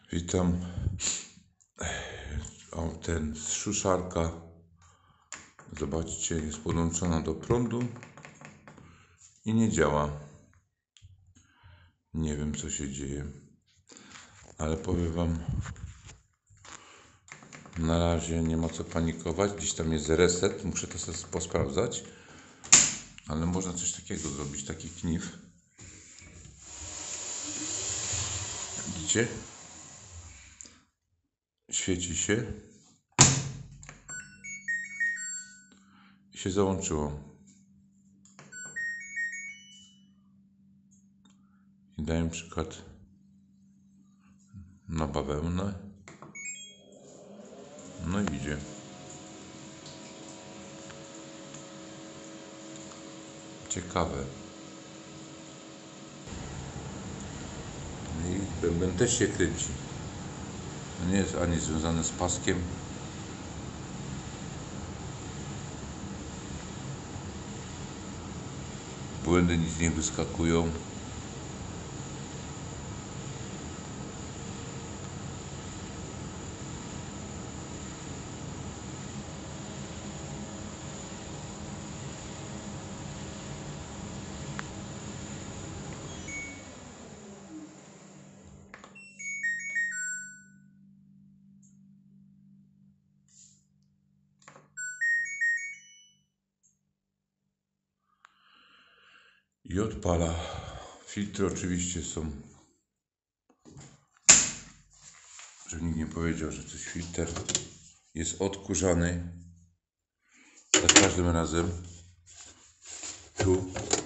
Witam. O, ten suszarka, zobaczcie, jest podłączona do prądu i nie działa. Nie wiem, co się dzieje, ale powiem wam, na razie nie ma co panikować. Gdzieś tam jest reset, muszę to sobie posprawdzać, ale można coś takiego zrobić, taki knif. Widzicie? Świeci się i się załączyło. I daję przykład na bawełnę. No i idzie. Ciekawe. I bęben też się kręci. To nie jest ani związane z paskiem. Błędy nic nie wyskakują. I odpala. Filtry oczywiście są, żeby nikt nie powiedział, że coś filtr jest odkurzany za każdym razem. Tu